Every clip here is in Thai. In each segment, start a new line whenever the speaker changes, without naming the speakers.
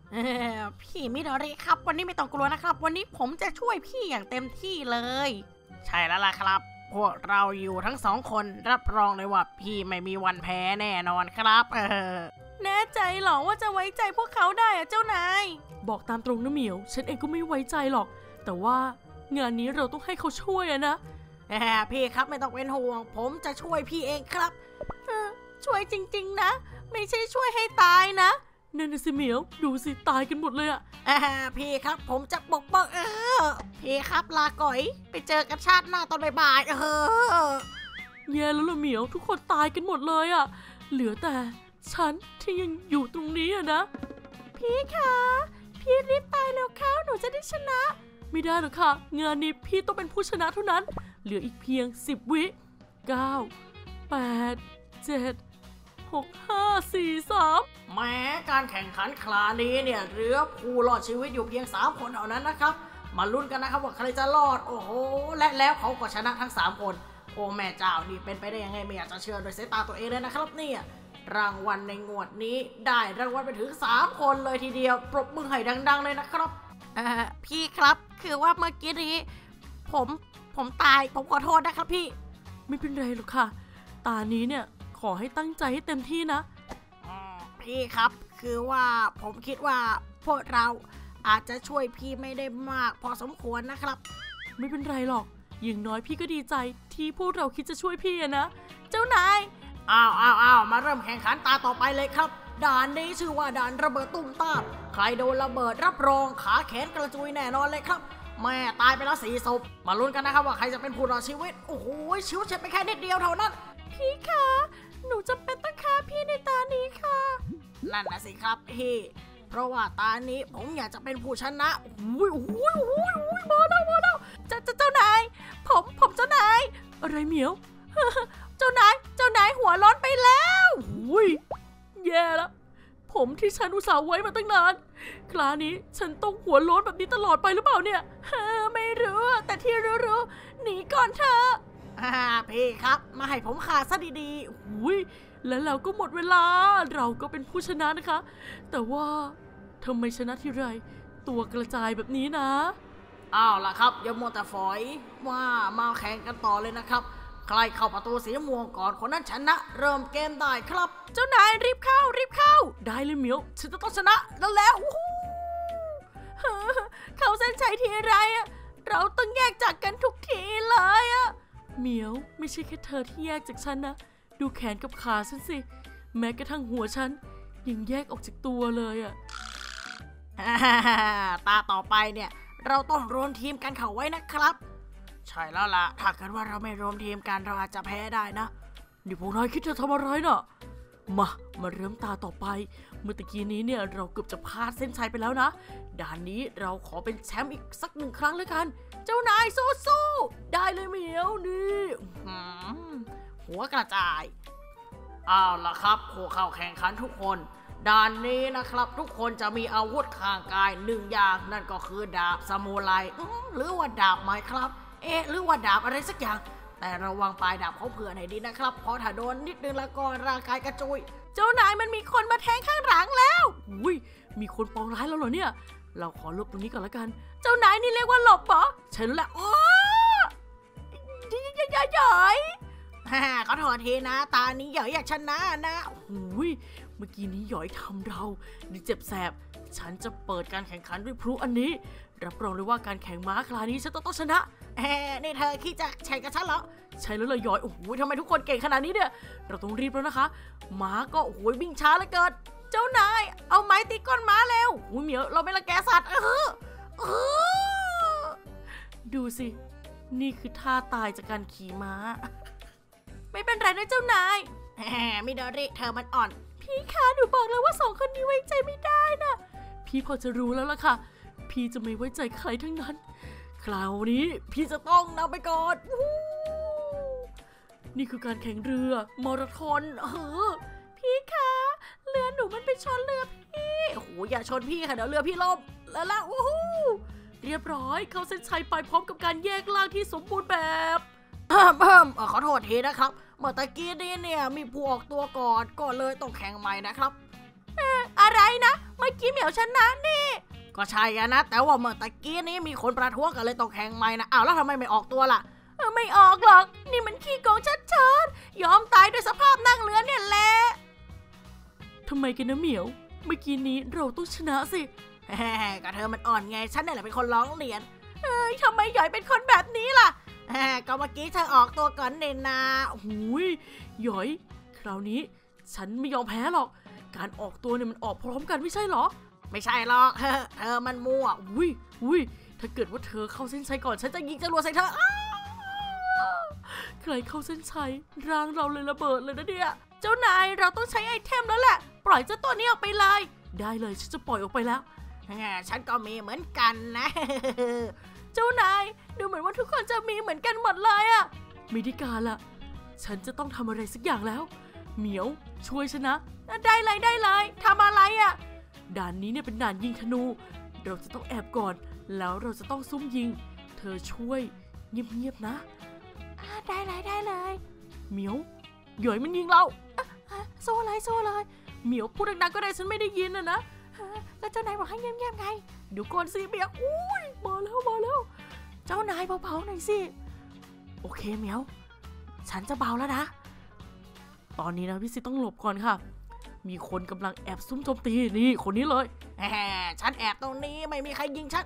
พี่มิโดริครับวันนี้ไม่ต้องกลัวนะครับวันนี้ผมจะช่วยพี่อย่างเต็มที่เลยใช่แล้วล่ะครับพวกเราอยู่ทั้ง2 คนรับรองเลยว่าพี่ไม่มีวันแพ้แน่นอนครับแน่ใจหรอว่าจะไว้ใจพวกเขาได้อะเจ้านายบอกตามตรงนะเหมียวฉันเองก็ไม่ไว้ใจหรอกแต่ว่างานนี้เราต้องให้เขาช่วยนะพี่ครับไม่ต้องเป็นห่วงผมจะช่วยพี่เองครับช่วยจริงๆนะไม่ใช่ช่วยให้ตายนะนั่นน่ะสิเหมียวดูสิตายกันหมดเลยอะพี่ครับผมจะปกป้องพี่ครับลาก่อยไปเจอกันชาติหน้าตอนบ่ายแย่แล้วล่ะเหมียวทุกคนตายกันหมดเลยอะเหลือแต่ฉันที่ยังอยู่ตรงนี้อะนะพี่คะพี่รีบตายแล้วเข้าหนูจะได้ชนะไม่ได้หรอกค่ะงานนี้พี่ต้องเป็นผู้ชนะเท่านั้นเหลืออีกเพียง10 วิ9 8 7 6 5 4 3แม้การแข่งขันคราวนี้เนี่ยเหลือผู้รอดชีวิตอยู่เพียง3 คนเท่านั้นนะครับมาลุ้นกันนะครับว่าใครจะรอดโอ้โหและแล้วเขาก็ชนะทั้ง3 คนโอ้แม่เจ้านี่เป็นไปได้ยังไงไม่อยากจะเชื่อโดยสายตาตัวเองเลยนะครับเนี่ยรางวัลในงวดนี้ได้รางวัลไปถึง3 คนเลยทีเดียวปรบมือให้ดังๆเลยนะครับพี่ครับคือว่าเมื่อกี้นี้ผมตายผมขอโทษนะครับพี่ไม่เป็นไรหรอกค่ะตานี้เนี่ยขอให้ตั้งใจให้เต็มที่นะพี่ครับคือว่าผมคิดว่าพวกเราอาจจะช่วยพี่ไม่ได้มากพอสมควรนะครับไม่เป็นไรหรอกอย่างน้อยพี่ก็ดีใจที่พวกเราคิดจะช่วยพี่นะเจ้านายอ้าวมาเริ่มแข่งขันตาต่อไปเลยครับด่านนี้ชื่อว่าด่านระเบิดตุ้มตามใครโดนระเบิดรับรองขาแขนกระจุยแน่นอนเลยครับแม่ตายไปแล้ว4 ศพมาลุ้นกันนะครับว่าใครจะเป็นผู้รอดชีวิตโอ้โหชิวเฉียดไปแค่นิดเดียวเท่านั้นพี่คะหนูจำเป็นต้องฆ่าพี่ในตานี้ค่ะนั่นนะสิครับพี่เพราะว่าตานี้ผมอยากจะเป็นผู้ชนะอุ้ยมาแล้วเจ้านายผมเจ้านายอะไรเหมียว เจ้านายหัวร้อนไปแล้วอุ้ยแย่แล้วผมที่ฉันอุตส่าห์ไว้มาตั้งนานคราวนี้ฉันต้องหัวร้อนแบบนี้ตลอดไปหรือเปล่าเนี่ยไม่รู้แต่ที่รู้หนีก่อนเถอะพี่ครับมาให้ผมขาดซะดีๆอุ้ยแล้วเราก็หมดเวลาเราก็เป็นผู้ชนะนะคะแต่ว่าทำไมชนะทีไรตัวกระจายแบบนี้นะอ้าวล่ะครับอย่ามัวแต่ฝอยว่ามาแข่งกันต่อเลยนะครับใครเข้าประตูสีม่วงก่อนคนนั้นชนะเริ่มเกมได้ครับเจ้านายรีบเข้าได้เลยเหมียวฉันจะต้องชนะแล้วเข้าเส้นชัยทีไรเราต้องแยกจากกันทุกทีเลยเหมียวไม่ใช่แค่เธอที่แยกจากฉันนะดูแขนกับขาฉันสิแม้กระทั่งหัวฉันยังแยกออกจากตัวเลยตาต่อไปเนี่ยเราต้องรวมทีมกันเข้าไว้นะครับใช่แล้วล่ะถ้าเกิดว่าเราไม่รวมทีมกันเราอาจจะแพ้ได้นะนี่พวกนายคิดจะทำอะไรน่ะมาเริ่มตาต่อไปเมื่อตะกี้นี้เนี่ยเราเกือบจะพลาดเส้นชัยไปแล้วนะด่านนี้เราขอเป็นแชมป์อีกสัก1 ครั้งเลยกันเจ้านายสู้ได้เลยเหมียวนี่หัวกระจายเอาล่ะครับผู้เข้าแข่งขันทุกคนด่านนี้นะครับทุกคนจะมีอาวุธข้างกาย1 อย่างนั่นก็คือดาบซามูไรหรือว่าดาบไม้ครับหรือว่าดาบอะไรสักอย่างแต่ระวังปลายดาบเขาเผื่อให้ดีนะครับเพราะถ้าโดนนิดนึงแล้วก็ร่างกายกระจุยเจ้านายมันมีคนมาแทงข้างหลังแล้วอุ้ยมีคนปองร้ายแล้วเหรอเนี่ยเราขอหลบตรงนี้ก่อนละกันเจ้านายนี่เรียกว่าหลบเหรอใช่แล้วแหละใหญ่ขอโทษทีนะตานี้หย่อยอยากชนะนะอุ้ยเมื่อกี้นี้หย่อยทำเราดิเจ็บแสบฉันจะเปิดการแข่งขันด้วยพลุอันนี้รับรองเลยว่าการแข่งม้าคราวนี้ฉันต้องชนะนี่เธอคิดจะแข่งกับฉันเหรอใช่แล้วเลยหย่อยโอ้โหทำไมทุกคนเก่งขนาดนี้เนี่ยเราต้องรีบแล้วนะคะม้าก็โอ้โหวิ่งช้าเหลือเกินเจ้านายเอาไม้ตีก้นม้าเร็วอุ้ยเหมียวเราไม่ละแกสัตว์ดูสินี่คือท่าตายจากการขี่ม้าไม่เป็นไรนะเจ้านายมิโดริเธอมันอ่อนพี่คะหนูบอกแล้วว่า2 คนนี้ไว้ใจไม่ได้นะพี่พอจะรู้แล้วล่ะค่ะพี่จะไม่ไว้ใจใครทั้งนั้นคราวนี้พี่จะต้องนำไปก่อนนี่คือการแข่งเรือมาราธอนพี่คะเรือหนูมันไปชนเรือพี่โอ้โหอย่าชนพี่ค่ะเดี๋ยวเรือพี่ล่มแล้วโอ้โหเรียบร้อยเข้าเส้นชัยไปพร้อมกับการแยกล่างที่สมบูรณ์แบบขอโทษทีนะครับเมื่อตะกี้นี้เนี่ยมีผู้ออกตัวก่อนก็เลยต้องแข่งใหม่นะครับอะไรนะเมื่อกี้เหมียวชนะนี่ก็ใช่นะแต่ว่าเมื่อตะกี้นี้มีคนประท้วงกันเลยต้องแข่งใหม่นะอ้าวแล้วทำไมไม่ออกตัวล่ะไม่ออกหรอกนี่มันขี้โกงชัดๆยอมตายด้วยสภาพนั่งเรือเนี่ยแหละทำไมกันนะเหมียวเมื่อกี้นี้เราต้องชนะสิก็เธอมันอ่อนไงฉันนี่แหละเป็นคนร้องเรียนทำไมหยอยเป็นคนแบบนี้ล่ะก็เมื่อกี้เธอออกตัวก่อนเนนาหูยหยอยคราวนี้ฉันไม่ยอมแพ้หรอกการออกตัวเนี่ยมันออกพร้อมกันไม่ใช่หรอไม่ใช่หรอกเธอมันมั่วอุ้ยถ้าเกิดว่าเธอเข้าเส้นชัยก่อนฉันจะยิงจรวดใส่เธอใครเข้าเส้นชัยร่างเราเลยระเบิดเลยนะเนี่ยเจ้านายเราต้องใช้ไอเทมแล้วแหละปล่อยเจ้าตัวนี้ออกไปเลยได้เลยฉันจะปล่อยออกไปแล้วฉันก็มีเหมือนกันนะเจ้านายดูเหมือนว่าทุกคนจะมีเหมือนกันหมดเลยอะไม่ได้การละฉันจะต้องทำอะไรสักอย่างแล้วเหมียวช่วยฉันนะได้เลยทำอะไรอะด่านนี้เนี่ยเป็นด่านยิงธนูเราจะต้องแอบก่อนแล้วเราจะต้องซุ่มยิงเธอช่วยเงียบๆนะได้เลยเหมียวหยอยมันยิงเราโซ่เลยเหมียวพูดดังๆก็ได้ฉันไม่ได้ยินนะแล้วเจ้านายบอกให้เงียบๆไงเดี๋ยวก่อนสิเหมียวอุ้ยมาแล้วเจ้านายเบาๆหน่อยสิโอเคเหมียวฉันจะเบาแล้วนะตอนนี้นะพี่ซิต้องหลบก่อนค่ะมีคนกำลังแอบซุ่มโจมตีนี่คนนี้เลยฉันแอบตรงนี้ไม่มีใครยิงฉัน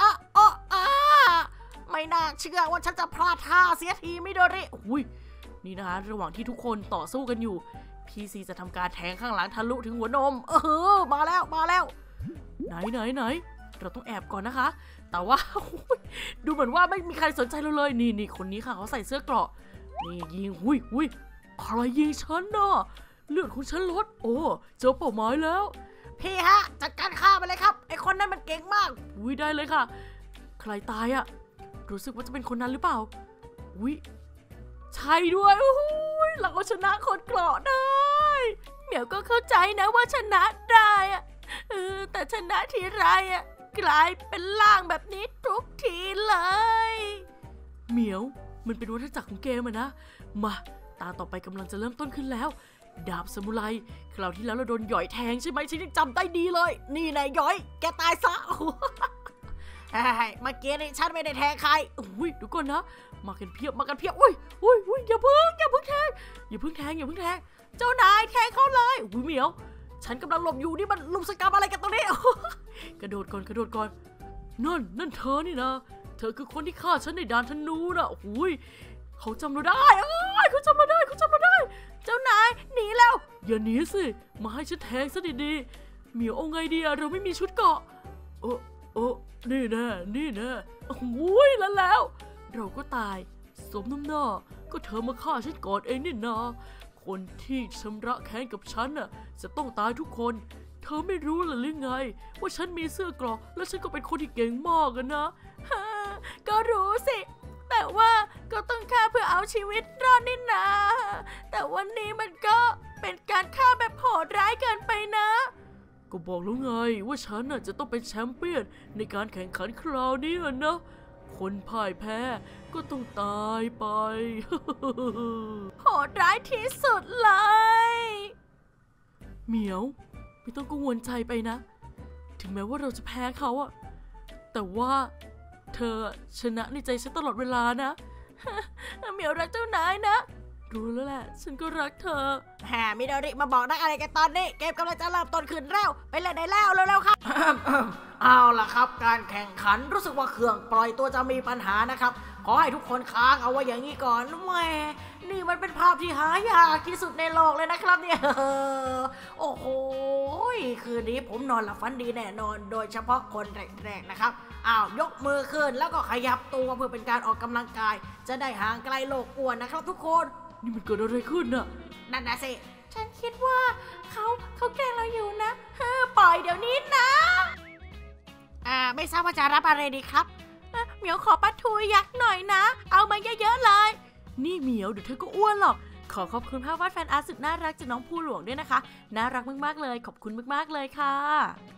ไม่น่าเชื่อว่าฉันจะพลาดท่าเสียทีมิโดริอุ้ยนี่นะคะระหว่างที่ทุกคนต่อสู้กันอยู่พี่ซีจะทำการแทงข้างหลังทะลุถึงหัวนมมาแล้วไหนเราต้องแอบก่อนนะคะแต่ว่าดูเหมือนว่าไม่มีใครสนใจเราเลยนี่คนนี้ค่ะเขาใส่เสื้อเกราะนี่ยิงอุ้ยใครยิงฉันน่ะเลือดของฉันลดโอ้เจอเป้าหมายแล้วพี่ฮะจัดการฆ่าไปเลยครับไอคนนั้นมันเก่งมากอุ้ยได้เลยค่ะใครตายอะรู้สึกว่าจะเป็นคนนั้นหรือเปล่าอุ้ยใช่ด้วยอุ้ยเราก็ชนะคนเกราะได้เหมียวก็เข้าใจนะว่าชนะได้อะแต่ชนะทีไรอะกลายเป็นล่างแบบนี้ทุกทีเลยเหมียวมันเป็นวัฏจักรของเกมอะนะมาตาต่อไปกำลังจะเริ่มต้นขึ้นแล้วดาบซามูไรคราวที่แล้วเราโดนหยอยแทงใช่ไหมฉันยังจำได้ดีเลยนี่นายหยอยแกตายซะเมื่อกี้นี่ฉันไม่ได้แทงใครอุ้ยดูก่อนนะมากันเพียบอุ้ยอย่าเพิ่งแทงเจ้านายแทงเขาเลยอุ้ยเหมียวฉันกำลังหลบอยู่นี่มันลุมสกรรมอะไรกันตรงนี้กระโดดก่อนนั่นเธอนี่นะเธอคือคนที่ฆ่าฉันในด่านธนูนะอุ้ยเขาจำเราได้เขาจำเราได้เจ้านายหนีแล้วอย่าหนีสิมาให้ฉันแทงซะดีๆเหมียวเอาไงดีอะเราไม่มีชุดเกราะนี่แน่โอ้ยแล้วเราก็ตายสมน้ำหน้าก็เธอมาฆ่าฉันก่อนเองนี่นาคนที่ชำระแค้นกับฉันน่ะจะต้องตายทุกคนเธอไม่รู้หรือไงว่าฉันมีเสื้อเกราะและฉันก็เป็นคนที่เก่งมากกันนะก็รู้สิแต่ว่าก็ต้องฆ่าเพื่อเอาชีวิตรอดนี่นาแต่วันนี้มันก็เป็นการฆ่าแบบโหดร้ายเกินไปนะก็บอกแล้วไงว่าฉันน่ะจะต้องเป็นแชมเปี้ยนในการแข่งขันคราวนี้นะคนพ่ายแพ้ก็ต้องตายไป โหดร้ายที่สุดเลยเหมียวไม่ต้องกังวลใจไปนะถึงแม้ว่าเราจะแพ้เขาอะแต่ว่าเธอชนะในใจฉันตลอดเวลานะเหมียวรักเจ้านายนะรู้แล้วแหละฉันก็รักเธอมิโดริมาบอกนักอะไรกันตอนนี้เกมกำลังจะเริ่มต้นขึ้นแล้วไปเล่นได้แล้วเร็วๆครับ เอาล่ะครับการแข่งขันรู้สึกว่าเครื่องปล่อยตัวจะมีปัญหานะครับขอให้ทุกคนค้างเอาไว้อย่างนี้ก่อนแหมนี่มันเป็นภาพที่หายากที่สุดในโลกเลยนะครับเนี่ยโอ้โหคืนนี้ผมนอนหลับฝันดีแน่นอนโดยเฉพาะคนแรกๆนะครับยกมือขึ้นแล้วก็ขยับตัวเพื่อเป็นการออกกำลังกายจะได้ห่างไกลโลกอ้วนนะครับทุกคนนี่มันเกิดอะไรขึ้นน่ะนั่นนะสิฉันคิดว่าเขาแกล้งเราอยู่นะปล่อยเดี๋ยวนี้นะไม่ทราบว่าจะรับอะไรดีครับเหมียวขอปลาทูยักษ์หน่อยนะเอามาเยอะๆเลยนี่เหมียวเดี๋ยวเธอก็อ้วนหรอกขอขอบคุณภาพวาดแฟนอาร์ตสุดน่ารักจากน้องผู้หลวงด้วยนะคะน่ารักมากๆเลยขอบคุณมากๆเลยค่ะ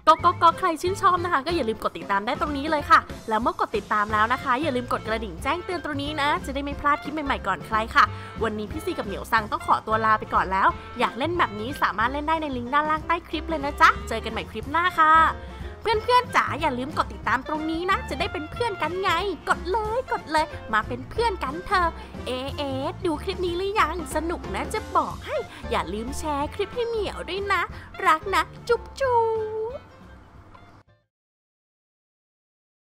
ก็ใครชื่นชอบนะคะก็อย่าลืมกดติดตามได้ตรงนี้เลยค่ะแล้วเมื่อกดติดตามแล้วนะคะอย่าลืมกดกระดิ่งแจ้งเตือนตรงนี้นะจะได้ไม่พลาดคลิปใหม่ๆก่อนใครค่ะวันนี้พี่ซีกับเหมียวซังต้องขอตัวลาไปก่อนแล้วอยากเล่นแบบนี้สามารถเล่นได้ในลิงก์ด้านล่างใต้คลิปเลยนะจ๊ะเจอกันใหม่คลิปหน้าค่ะเพื่อนๆจ๋าอย่าลืมกดติดตามตรงนี้นะจะได้เป็นเพื่อนกันไงกดเลยมาเป็นเพื่อนกันเถอะดูคลิปนี้หรือยังสนุกนะจะบอกให้อย่าลืมแชร์คลิปให้เหมียวด้วยนะรักนะจุ๊บ